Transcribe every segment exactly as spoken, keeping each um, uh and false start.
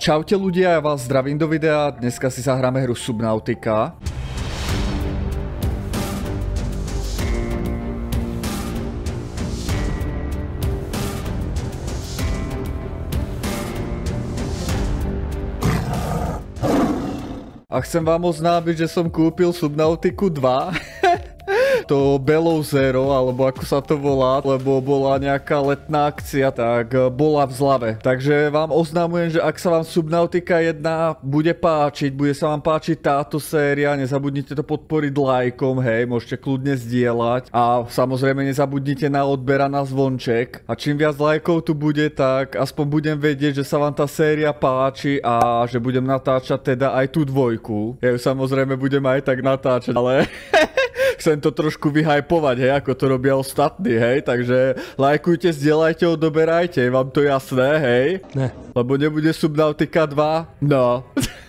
Čaute ľudia, ja vás zdravím do videa, dneska si zahráme hru Subnautica. A chcem vám oznámiť, že som kúpil Subnautiku dva. To Below Zero, alebo ako sa to volá, lebo bola nejaká letná akcia, tak bola v zlave. Takže vám oznamujem, že ak sa vám Subnautica jedna bude páčiť, bude sa vám páčiť táto séria, nezabudnite to podporiť lajkom, hej, môžete kľudne zdieľať a samozrejme nezabudnite na odber a na zvonček. A čím viac lajkov tu bude, tak aspoň budem vedieť, že sa vám tá séria páči a že budem natáčať teda aj tú dvojku. Ja ju samozrejme budem aj tak natáčať, ale... Chcem to trošku vyhypovať, hej, ako to robia ostatní, hej, takže lajkujte, zdieľajte, odoberajte, je vám to jasné, hej? Ne. Lebo nebude Subnautica dva? No.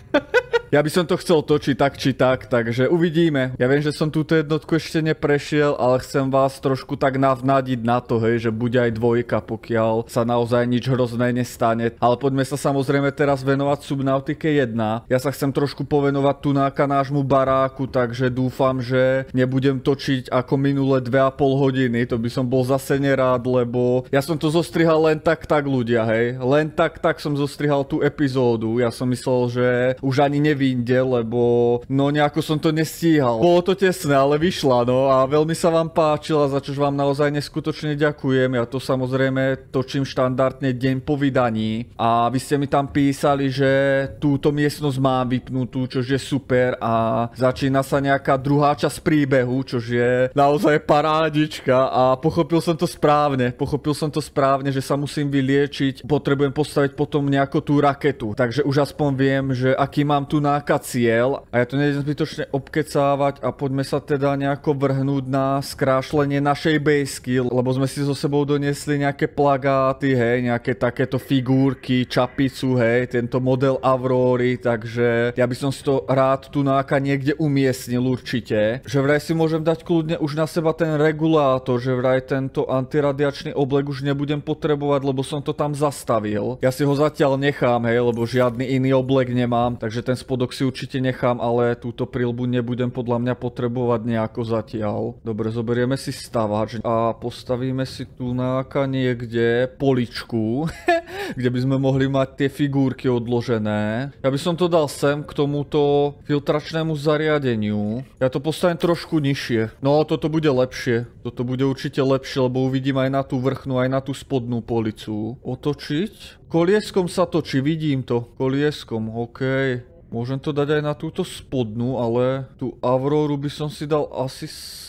Ja by som to chcel točiť tak či tak, takže uvidíme. Ja viem, že som túto jednotku ešte neprešiel, ale chcem vás trošku tak navnadiť na to, hej, že bude aj dvojka, pokiaľ sa naozaj nič hrozné nestane. Ale poďme sa samozrejme teraz venovať Subnautike jedna. Ja sa chcem trošku povenovať tu náka nášmu baráku, takže dúfam, že nebudem točiť ako minule dve a pol hodiny. To by som bol zase nerád, lebo ja som to zostrihal len tak tak ľudia, hej. Len tak tak som zostrihal tú epizódu. Ja som myslel, že už ani nevinde, lebo no nejako som to nestíhal. Bolo to tesné, ale vyšla, no a veľmi sa vám páčila, za čož vám naozaj neskutočne ďakujem. Ja to samozrejme točím štandardne deň po vydaní a vy ste mi tam písali, že túto miestnosť mám vypnutú, čož je super a začína sa nejaká druhá časť príbehu, čož je naozaj parádička a pochopil som to správne. Pochopil som to správne, že sa musím vyliečiť, potrebujem postaviť potom nejakú tú raketu, takže už aspoň viem, že aký mám tu náka cieľ a ja to nejdem zbytočne obkecávať a poďme sa teda nejako vrhnúť na skrášlenie našej bejsky, lebo sme si so sebou doniesli nejaké plagáty, hej, nejaké takéto figurky, čapicu, hej, tento model Aurory, takže ja by som si to rád tu náka niekde umiestnil určite. Že vraj si môžem dať kľudne už na seba ten regulátor, že vraj tento antiradiačný oblek už nebudem potrebovať, lebo som to tam zastavil. Ja si ho zatiaľ nechám, hej, lebo žiadny iný oblek nemám, takže ten spodok si určite nechám, ale túto prilbu nebudem podľa mňa potrebovať nejako zatiaľ. Dobre, zoberieme si stavač a postavíme si tu náka niekde poličku, kde by sme mohli mať tie figurky odložené. Ja by som to dal sem k tomuto filtračnému zariadeniu. Ja to postavím trošku nižšie. No, toto bude lepšie. Toto bude určite lepšie, lebo uvidím aj na tú vrchnú, aj na tú spodnú policu. Otočiť? Kolieskom sa točí, vidím to. Kolieskom, okej. Môžem to dať aj na túto spodnú, ale tú Auroru by som si dal asi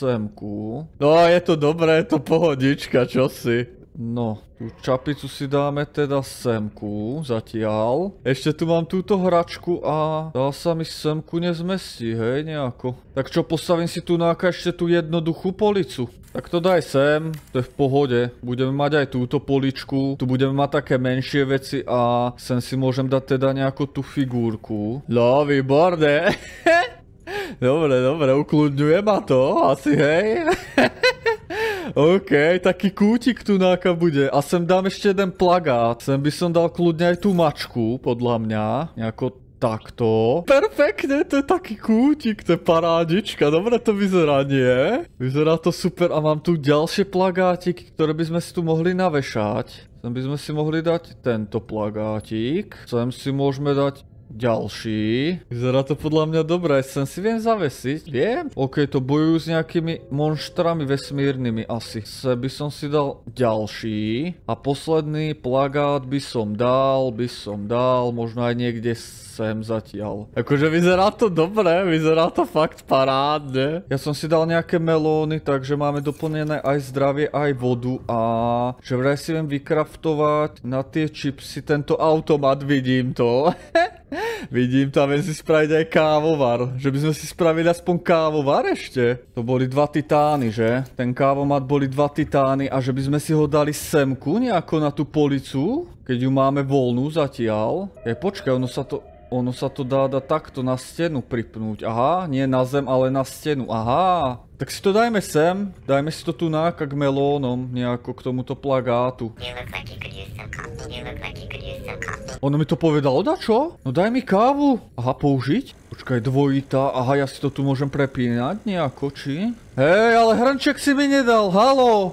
semku. No je to dobré, je to pohodička, čo si? No, tú čapicu si dáme teda semku, zatiaľ. Ešte tu mám túto hračku a dá sa mi semku nezmestí, hej, nejako. Tak čo, postavím si tu náka ešte tú jednoduchú policu. Tak to daj sem, to je v pohode. Budeme mať aj túto poličku, tu budeme mať také menšie veci a sem si môžem dať teda nejakú tú figurku. No, výborné. Dobre, dobre, ukludňuje ma to, asi hej. OK, taký kútik tu náka bude. A sem dám ešte jeden plagát. Sem by som dal kľudne aj tú mačku, podľa mňa. Nejako takto. Perfektne, to je taký kútik, to je parádička. Dobre to vyzerá, nie? Vyzerá to super a mám tu ďalšie plagátiky, ktoré by sme si tu mohli navešať. Sem by sme si mohli dať tento plagátik. Sem si môžeme dať ďalší. Vyzerá to podľa mňa dobré. Sem si viem zavesiť. Viem. OK, to bojujú s nejakými monštrami vesmírnymi asi. Sem by som si dal ďalší. A posledný plagát by som dal, by som dal, možno aj niekde sem zatiaľ. Akože vyzerá to dobre, vyzerá to fakt parádne. Ja som si dal nejaké melóny, takže máme doplnené aj zdravie, aj vodu a že vraj si viem vykraftovať na tie čipsy tento automat, vidím to. Vidím, tam viem si spraviť aj kávovar. Že by sme si spravili aspoň kávovar ešte. To boli dva titány, že? Ten kávomat boli dva titány a že by sme si ho dali semku nejako na tú policu, keď ju máme voľnú zatiaľ. Je, počkaj, ono sa to... Ono sa to dá dať takto na stenu pripnúť. Aha, nie na zem, ale na stenu. Aha. Tak si to dajme sem. Dajme si to tu náka k melónom, nejako k tomuto plagátu. Ono mi to povedalo, dačo? No daj mi kávu. Aha, použiť? Počkaj, dvojitá. Aha, ja si to tu môžem prepínať nejako, či? Hej, ale hrnček si mi nedal, halo.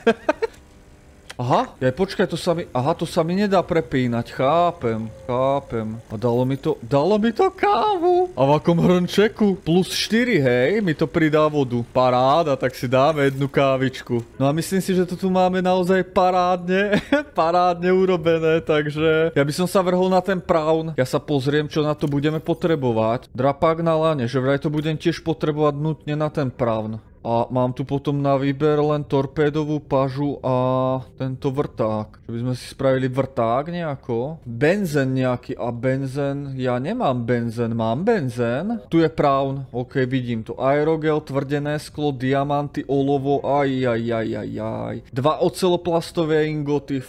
Aha, ja počkaj, to sa mi, aha, to sa mi nedá prepínať, chápem, chápem. A dalo mi to, dalo mi to kávu. A v akom hrnčeku? Plus štyri, hej, mi to pridá vodu. Paráda, tak si dáme jednu kávičku. No a myslím si, že to tu máme naozaj parádne, parádne urobené, takže ja by som sa vrhol na ten praun. Ja sa pozriem, čo na to budeme potrebovať. Drapák na lane, že vraj to budem tiež potrebovať nutne na ten praun. A mám tu potom na výber len torpédovú pažu a tento vrták. Že by sme si spravili vrták nejako. Benzen nejaký. A benzen... Ja nemám benzen. Mám benzen? Tu je praun. OK, vidím to. Aerogel, tvrdené sklo, diamanty, olovo. Aj, aj, aj, aj, aj. Dva oceloplastové ingoty.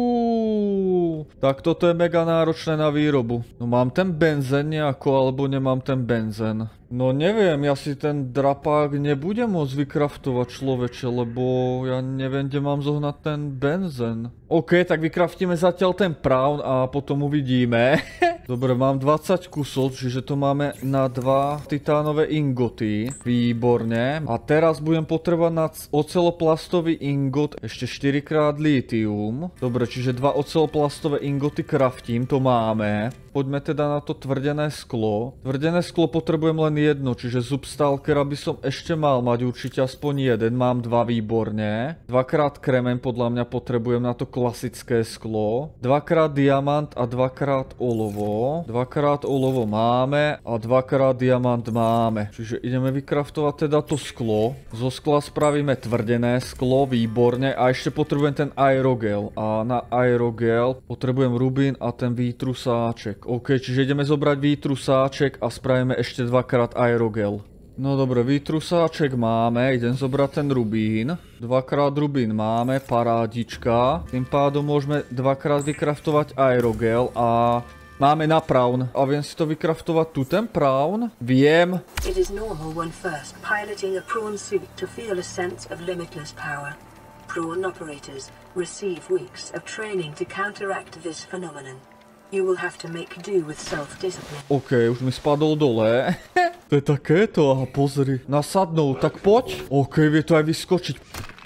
Fú. Tak toto je mega náročné na výrobu. No mám ten benzen nejako, alebo nemám ten benzen. No neviem, ja si ten drapák nebudem môcť vykraftovať, človeče, lebo ja neviem, kde mám zohnať ten benzen. OK, tak vykraftíme zatiaľ ten praun a potom uvidíme. Dobre, mám dvadsať kusov, čiže to máme na dva titánové ingoty. Výborne. A teraz budem potrebovať na oceloplastový ingot ešte štyri krát litium. Dobre, čiže dva oceloplastové ingoty kraftím, to máme. Poďme teda na to tvrdené sklo. Tvrdené sklo potrebujem len jedno, čiže Substalkera by som ešte mal mať určite aspoň jeden. Mám dva, výborne. Dvakrát kremen podľa mňa potrebujem na to klasické sklo. Dvakrát diamant a dvakrát olovo. Dvakrát olovo máme a dvakrát diamant máme. Čiže ideme vykraftovať teda to sklo. Zo skla spravíme tvrdené sklo, výborne. A ešte potrebujem ten aerogel. A na aerogel potrebujem rubín a ten výtrusáček. OK, čiže ideme zobrať výtrusáček a spravíme ešte dvakrát aerogel. No dobre, výtrusáček máme, idem zobrať ten rubín. Dvakrát rubín máme, parádička. Tým pádom môžeme dvakrát vykraftovať aerogel a máme na praun. A viem si to vykraftovať tu, ten praun? Viem. It is normal when first piloting a prawn suit to feel a sense of limitless power. Prawn operators receive weeks of training to counteract this phenomenon. You will have to make do with self-discipline. OK, už mi spadol dole. To je takéto, aha, pozri. Nasadnú, tak poď. OK, vie to aj vyskočiť.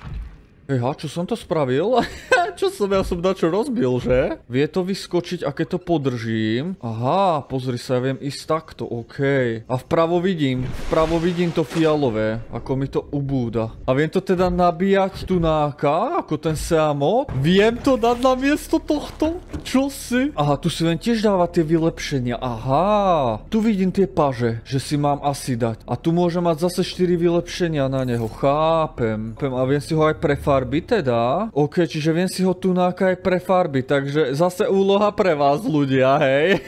Eha, čo som to spravil? Čo som, ja som dačo rozbil, že? Vie to vyskočiť a keď to podržím. Aha, pozri sa, ja viem ísť takto, OK. A vpravo vidím, vpravo vidím to fialové, ako mi to ubúda. A viem to teda nabíjať tunáka, ako ten Seamod. Viem to dať na miesto tohto? Čo si? Aha, tu si viem tiež dávať tie vylepšenia, aha. Tu vidím tie paže, že si mám asi dať. A tu môžem mať zase štyri vylepšenia na neho, chápem. A viem si ho aj prefarbiť teda. OK, čiže viem si ho tunáka aj prefarbiť, takže zase úloha pre vás, ľudia, hej.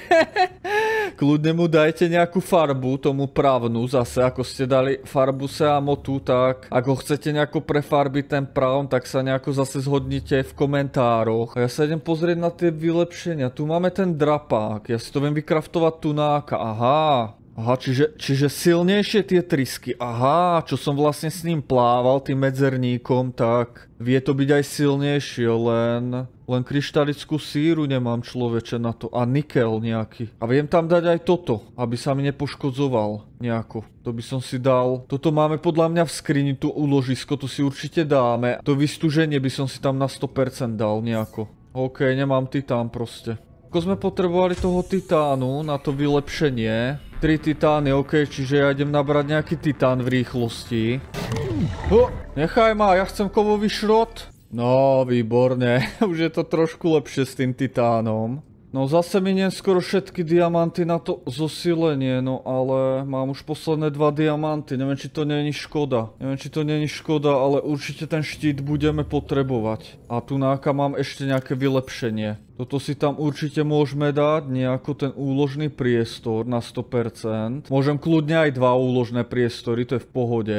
Kľudne mu dajte nejakú farbu, tomu pravnu, zase ako ste dali farbu Seamotu, tak ak ho chcete nejako prefarbiť ten prawn, tak sa nejako zase zhodnite v komentároch. A ja sa idem pozrieť na tie vylepšenia. Tu máme ten drapák, ja si to viem vykraftovať tunáka, aha. Aha, čiže, čiže silnejšie tie trysky. Aha, čo som vlastne s ním plával, tým medzerníkom, tak vie to byť aj silnejšie, len... Len kryštalickú síru nemám, človeče, na to. A nikel nejaký. A viem tam dať aj toto, aby sa mi nepoškodzoval nejako. To by som si dal. Toto máme podľa mňa v skrini, tu uložisko, to si určite dáme. To vystúženie by som si tam na sto percent dal nejako. OK, nemám titán proste. Ako sme potrebovali toho titánu na to vylepšenie. Tri titány, OK, čiže ja idem nabrať nejaký titán v rýchlosti. Oh, nechaj ma, ja chcem kovový šrot. No, výborne. Už je to trošku lepšie s tým titánom. No zase miniem skoro všetky diamanty na to zosilenie, no ale mám už posledné dva diamanty, neviem či to není škoda. Neviem či to není škoda, ale určite ten štít budeme potrebovať. A tu náka mám ešte nejaké vylepšenie. Toto si tam určite môžeme dať, nejako ten úložný priestor na sto percent. Môžem kľudne aj dva úložné priestory, to je v pohode.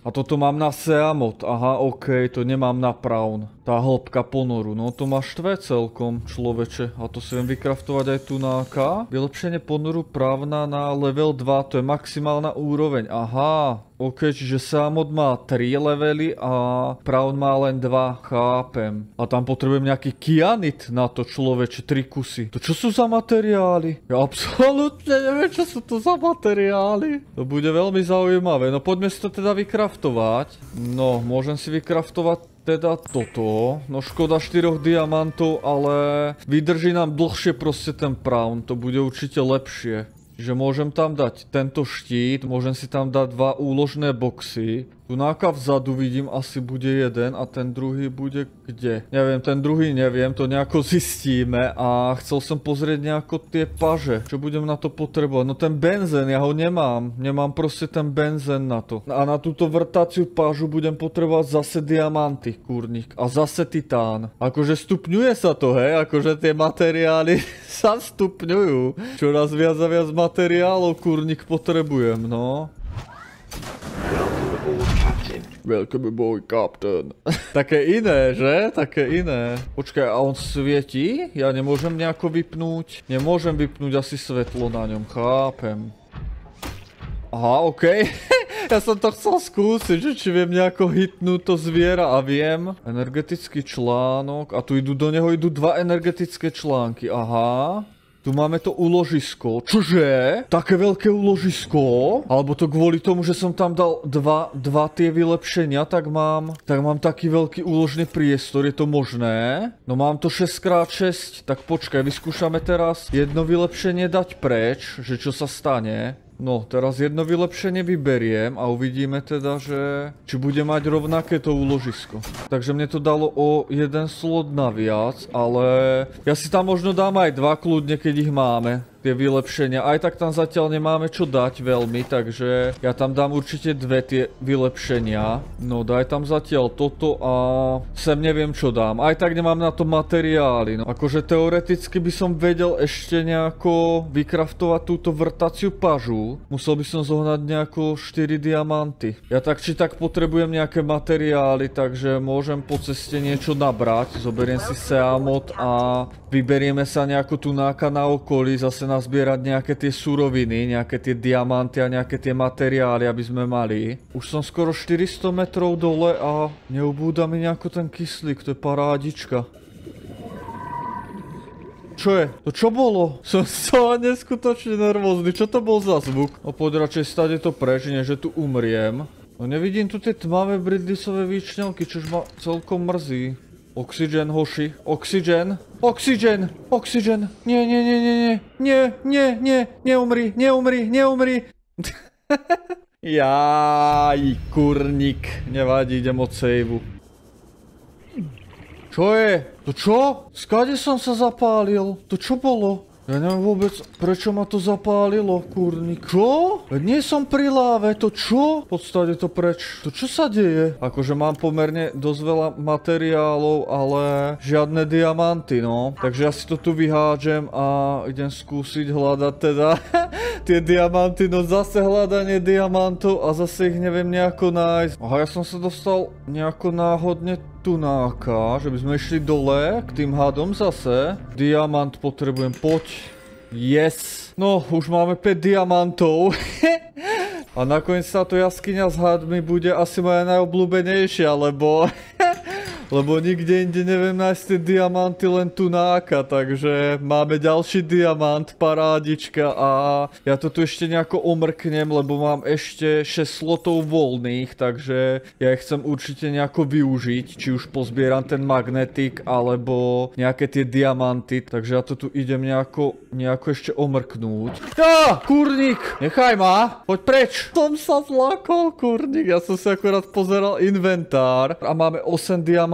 A toto mám na Seamot. Aha, okej, okay, to nemám na Praun. Tá hĺbka ponoru, no to má štve celkom, človeče. A to si viem vykraftovať aj tu na K. Vylepšenie ponoru právna na level dva, to je maximálna úroveň. Aha, ok, čiže Seamot má tri levely a Praun má len dva, chápem. A tam potrebujem nejaký kyanit na to, človeče, tri kusy. To čo sú za materiály? Ja absolútne neviem, čo sú to za materiály. To bude veľmi zaujímavé, no poďme si to teda vykraftovať. No, môžem si vykraftovať teda toto, no škoda štyroch diamantov, ale vydrží nám dlhšie proste ten Praun, to bude určite lepšie. Čiže môžem tam dať tento štít, môžem si tam dať dva úložné boxy. Tu náka vzadu vidím, asi bude jeden a ten druhý bude kde? Neviem, ten druhý neviem, to nejako zistíme a chcel som pozrieť nejako tie paže. Čo budem na to potrebovať? No ten benzén, ja ho nemám. Nemám proste ten benzén na to. A na túto vrtaciu pažu budem potrebovať zase diamanty, kurník. A zase titán. Akože stupňuje sa to, hej? Akože tie materiály sa stupňujú. Čoraz viac a viac materiálov, kurník, potrebujem, no. Welcome aboard, Captain. Také iné, že? Také iné. Počkaj, a on svietí? Ja nemôžem nejako vypnúť? Nemôžem vypnúť asi svetlo na ňom, chápem. Aha, okej. Okay. Ja som to chcel skúsiť, že či viem nejako hitnúť to zviera a viem. Energetický článok. A tu idú do neho idú dva energetické články. Aha. Tu máme to úložisko. Čože? Také veľké úložisko? Alebo to kvôli tomu, že som tam dal dva, dva tie vylepšenia, tak mám, tak mám taký veľký úložný priestor, je to možné? No mám to šesť krát šesť, tak počkaj, vyskúšame teraz jedno vylepšenie dať preč, že čo sa stane. No, teraz jedno vylepšenie vyberiem a uvidíme teda, že či bude mať rovnaké to úložisko. Takže mne to dalo o jeden slot naviac, ale ja si tam možno dám aj dva kľudne, keď ich máme. Tie vylepšenia. Aj tak tam zatiaľ nemáme čo dať veľmi, takže ja tam dám určite dve tie vylepšenia. No daj tam zatiaľ toto a sem neviem čo dám. Aj tak nemám na to materiály. No, akože teoreticky by som vedel ešte nejako vykraftovať túto vrtaciu pažu. Musel by som zohnať nejako štyri diamanty. Ja tak či tak potrebujem nejaké materiály, takže môžem po ceste niečo nabrať. Zoberiem si Seamot a vyberieme sa nejako tu náka na okolí, zase nazbierať nejaké tie suroviny, nejaké tie diamanty a nejaké tie materiály, aby sme mali. Už som skoro štyristo metrov dole a neubúda mi nejako ten kyslík, to je parádička. Čo je? To čo bolo? Som so neskutočne nervózny, čo to bol za zvuk? No poď radšej stade to preč, nie že tu umriem. No nevidím tu tie tmavé bridlisové výčňelky, čož ma celkom mrzí. Oxygen, hoši. Oxygen. Oxygen. Oxygen. Nie, nie, nie, nie, nie. Nie, nie, nie. Neumri, neumri, neumri. Jaj, kurník. Nevadí, idem od saveu. Čo je? To čo? Skade som sa zapálil? To čo bolo? Ja neviem vôbec, prečo ma to zapálilo, kurník. Čo? Nie som pri láve, to čo? V podstate to preč. To čo sa deje? Akože mám pomerne dosť veľa materiálov, ale žiadne diamanty, no. Takže ja si to tu vyhádžem a idem skúsiť hľadať teda tie diamanty. No zase hľadanie diamantov a zase ich neviem nejako nájsť. Aha, ja som sa dostal nejako náhodne tunáka, že by sme išli dole k tým hadom zase. Diamant potrebujem, poď. Yes. No, už máme päť diamantov. A nakoniec táto jaskyňa s hadmi bude asi moja najobľúbenejšia, lebo... Lebo nikde inde neviem nájsť tie diamanty, len tu náka, takže máme ďalší diamant, parádička a ja to tu ešte nejako omrknem, lebo mám ešte šesť slotov voľných, takže ja ich chcem určite nejako využiť, či už pozbieram ten magnetik, alebo nejaké tie diamanty, takže ja to tu idem nejako, nejako ešte omrknúť. Á, kurník, nechaj ma, poď preč. Som sa zlakol, kurník, ja som si akorát pozeral inventár a máme osem diamantov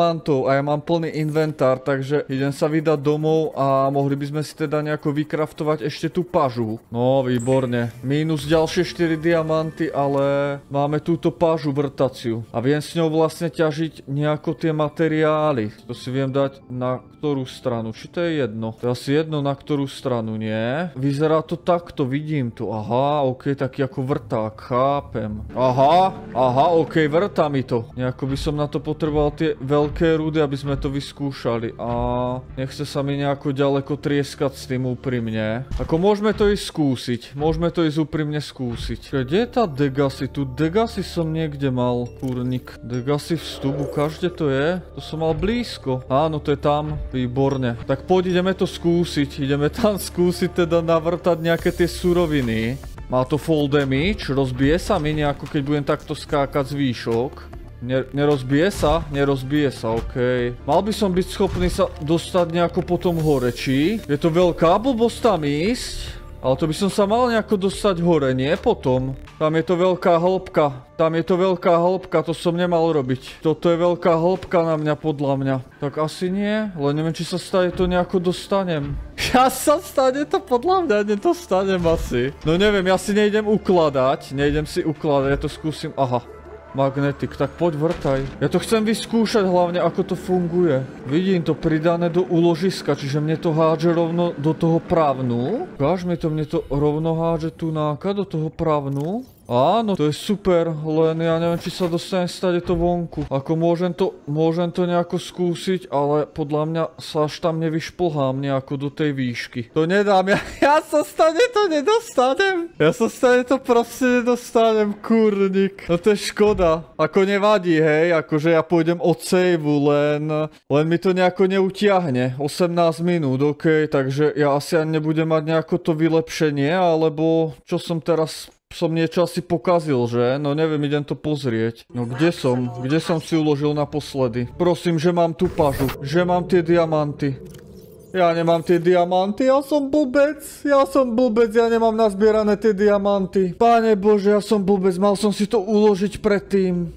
diamantov a ja mám plný inventár, takže idem sa vydať domov a mohli by sme si teda nejako vykraftovať ešte tú pažu. No, výborne. Mínus ďalšie štyri diamanty, ale máme túto pažu vrtaciu. A viem s ňou vlastne ťažiť nejako tie materiály. To si viem dať na ktorú stranu. Či to je jedno? To je asi jedno na ktorú stranu, nie? Vyzerá to takto, vidím to. Aha, ok, taký ako vrták, chápem. Aha, aha, ok, vrtá mi to. Nejako by som na to potreboval tie veľké rudy, aby sme to vyskúšali. A nechce sa mi nejako ďaleko trieskať s tým úprimne. Ako môžeme to ísť skúsiť. Môžeme to ísť úprimne skúsiť. Kde je tá Degassi? Tu Degassi som niekde mal, kurník. Degassi vstup, ukážte to je? To som mal blízko. Áno, to je tam. Výborne. Tak poď, ideme to skúsiť. Ideme tam skúsiť teda navrtať nejaké tie suroviny. Má to fall damage. Rozbije sa mi nejako, keď budem takto skákať z výšok. Nerozbije sa? Nerozbije sa, okej. Okay. Mal by som byť schopný sa dostať nejako potom hore, či? Je to veľká blbosť tam ísť? Ale to by som sa mal nejako dostať hore, nie? Potom. Tam je to veľká hĺbka. Tam je to veľká hĺbka, to som nemal robiť. Toto je veľká hĺbka na mňa, podľa mňa. Tak asi nie, len neviem, či sa stane to nejako dostanem. Ja sa stane to podľa mňa, nedostanem asi. No neviem, ja si nejdem ukladať. Nejdem si ukladať, ja to skúsim. Aha. Magnetik, tak poď vrtaj. Ja to chcem vyskúšať hlavne, ako to funguje. Vidím to pridané do úložiska, čiže mne to hádže rovno do toho právnu. Ukáž mi to, mne to rovno hádže tu náka do toho právnu. Áno, to je super, len ja neviem, či sa dostane stade to vonku. Ako môžem to, môžem to nejako skúsiť, ale podľa mňa sa až tam nevyšplhám nejako do tej výšky. To nedám, ja, ja sa stane to nedostanem. Ja sa stane to proste nedostanem, kurník. No to je škoda. Ako nevadí, hej, akože ja pôjdem od saveu, len, len mi to nejako neutiahne. osemnásť minút, okej, okay, takže ja asi ani nebudem mať nejako to vylepšenie, alebo čo som teraz... Som niečo asi pokazil, že? No neviem, idem to pozrieť. No kde som? Kde som si uložil naposledy? Prosím, že mám tú pažu. Že mám tie diamanty. Ja nemám tie diamanty, ja som blbec. Ja som blbec, ja nemám nazbierané tie diamanty. Pane Bože, ja som blbec, mal som si to uložiť predtým.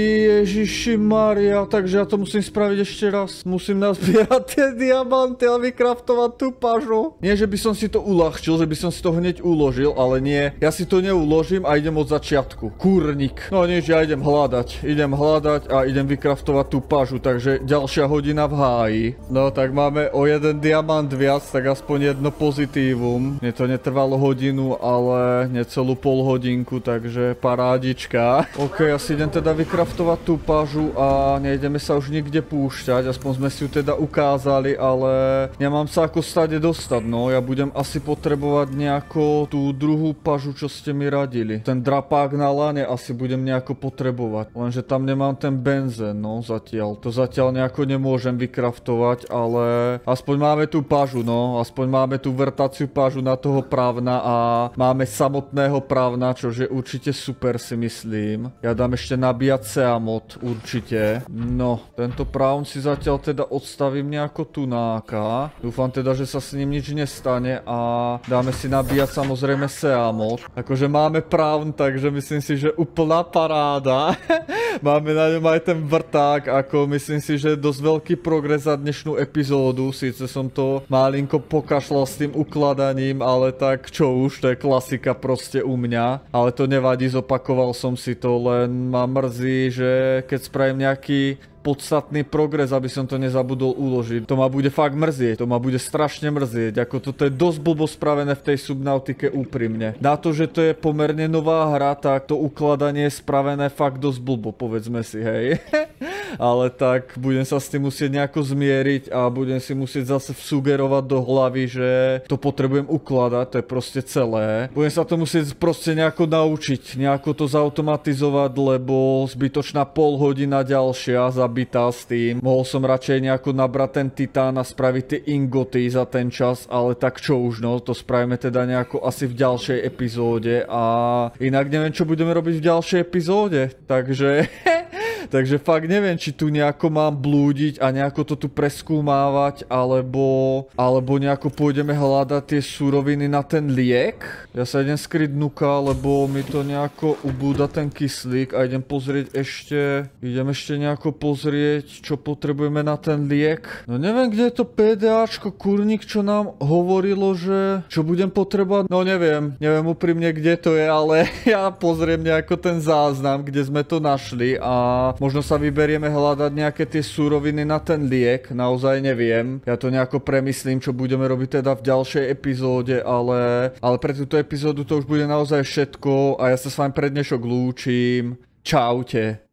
Ježiši Maria, takže ja to musím spraviť ešte raz. Musím nazbierať tie diamanty a vykraftovať tú pažu. Nie, že by som si to uľahčil, že by som si to hneď uložil, ale nie. Ja si to neuložím a idem od začiatku. Kurník. No nič, ja idem hľadať. Idem hľadať a idem vykraftovať tú pažu, takže ďalšia hodina v háji. No tak máme o jeden diamant viac, tak aspoň jedno pozitívum. Mne to netrvalo hodinu, ale necelú pol hodinku, takže parádička. Ok, asi idem teda vykraftovať tú pažu a nejdeme sa už nikde púšťať, aspoň sme si ju teda ukázali, ale nemám sa ako stade dostať, no. Ja budem asi potrebovať nejako tú druhú pažu, čo ste mi radili. Ten drapák na lane asi budem nejako potrebovať, lenže tam nemám ten benzén, no, zatiaľ. To zatiaľ nejako nemôžem vykraftovať, ale aspoň máme tú pažu, no. Aspoň máme tú vrtaciu pažu na toho právna a máme samotného právna, čož je určite super, si myslím. Ja dám ešte nabíjať Seamod, určite. No, tento právn si zatiaľ teda odstavím nejako tunáka. Dúfam teda, že sa s ním nič nestane a dáme si nabíjať samozrejme Seamod. Akože máme právn, takže myslím si, že úplná paráda. Máme na ňom aj ten vrták, ako myslím si, že je dosť veľký progres za dnešnú epizódu. Síce som to malinko pokašľal s tým ukladaním, ale tak čo už, to je klasika proste u mňa. Ale to nevadí, zopakoval som si to, len ma mrzí, že keď spravím nejaký podstatný progres, aby som to nezabudol uložiť. To ma bude fakt mrzieť, to ma bude strašne mrzieť, ako toto je dosť blbo spravené v tej Subnautike úprimne. Na to, že to je pomerne nová hra, tak to ukladanie je spravené fakt dosť blbo, povedzme si, hej. Ale tak budem sa s tým musieť nejako zmieriť a budem si musieť zase vsugerovať do hlavy, že to potrebujem ukladať, to je proste celé. Budem sa to musieť proste nejako naučiť, nejako to zautomatizovať, lebo zbytočná pol hodina ďalšia za bitá s tým. Mohol som radšej nejako nabrať ten titán a spraviť tie ingoty za ten čas, ale tak čo už, no, to spravíme teda nejako asi v ďalšej epizóde a inak neviem, čo budeme robiť v ďalšej epizóde, takže Takže fakt neviem, či tu nejako mám blúdiť a nejako to tu preskúmávať, alebo, alebo nejako pôjdeme hľadať tie suroviny na ten liek. Ja sa idem skryť nuka, lebo mi to nejako ubúda ten kyslík a idem pozrieť ešte, idem ešte nejako pozrieť, čo potrebujeme na ten liek. No neviem, kde je to PDAčko, kurník, čo nám hovorilo, že čo budem potrebovať. No neviem, neviem úprimne, kde to je, ale ja pozriem nejako ten záznam, kde sme to našli a možno sa vyberieme hľadať nejaké tie suroviny na ten liek, naozaj neviem. Ja to nejako premyslím, čo budeme robiť teda v ďalšej epizóde, ale, ale pre túto epizódu to už bude naozaj všetko a ja sa s vami pre dnešok lúčim. Čaute.